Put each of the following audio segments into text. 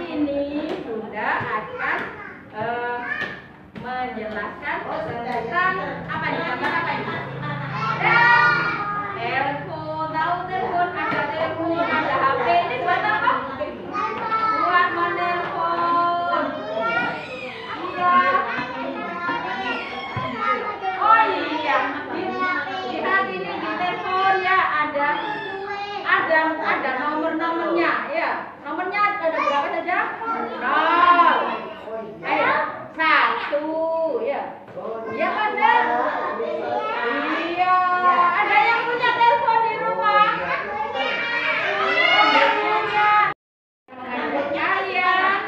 ini Bunda akan menjelaskan tentang apa nih? Gambar apa ini? Telepon, tahu telepon, ada telepon, ada HP. Ini buat apa? Buat menelpon. Iya. Oh iya, di saat ini di telepon ya ada nomor-nomornya ya. Nomornya ada berapa saja? 0, 1 ya. Iya benar. Iya. Ada yang punya telepon di rumah? Kalian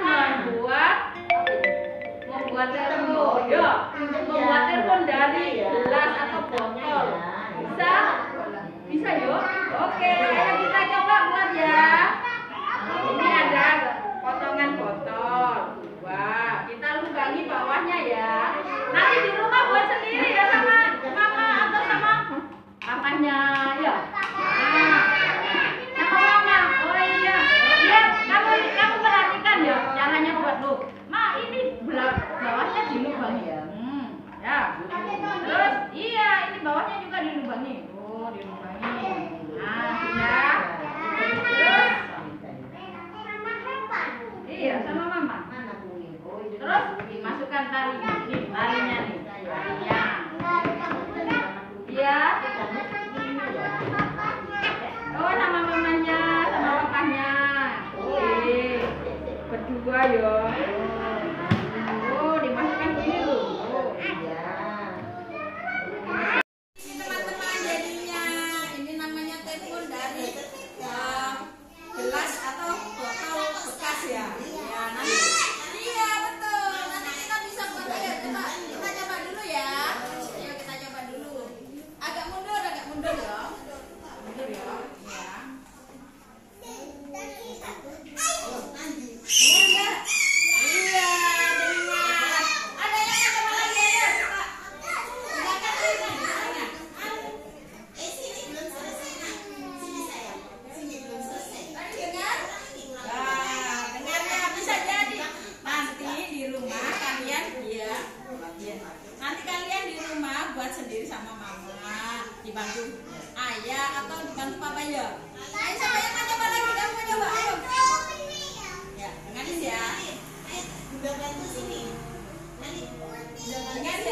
membuat telepon. Ya, membuat telepon dari gelas atau botol. Bisa yuk. Oke, ayo kita coba buat ya. Ini ada potongan botol. Wah, kita lubangi bawahnya ya. Nanti di rumah buat sendiri ya sama mama atau sama papanya ya. Nah, sama mama. Oh iya. Ya, kamu perhatikan ya caranya buat lu. Ma, ini bawahnya dilubangi ya. Ya. Terus iya, ini bawahnya juga dilubangi. Oh, dilubangi. Nah, sudah. Terus iya, sama mama. Terus dimasukkan talinya nih, talinya. Iya. Oh, sama mamanya, sama papanya. Oke. Berdua ya. Oh, dimasukkan gini loh. Oh, iya. Ini teman-teman jadinya. Ini namanya telepon dari gelas atau botol bekas ya. Ya, nanti iya betul. Nanti kita bisa buat aja. Coba kita coba dulu ya. Ayo kita coba dulu. Agak mundur ya. Mundur ya. Ya. Iya. Iya, dengar. Ada yang coba lagi ya, coba. Silakan sini. Sini belum selesai. Sini sayang. Sini belum selesai. Tadi dengar? Nah, dengarnya bisa jadi nanti di rumah kalian nanti kalian di rumah buat sendiri sama mama, dibantu ayah atau dibantu papa ya. Ayo siapa yang mau coba lagi? Kamu mau coba? Ayo. Ya, dengarin ya. Udah bantu sini. Nanti dengar ya.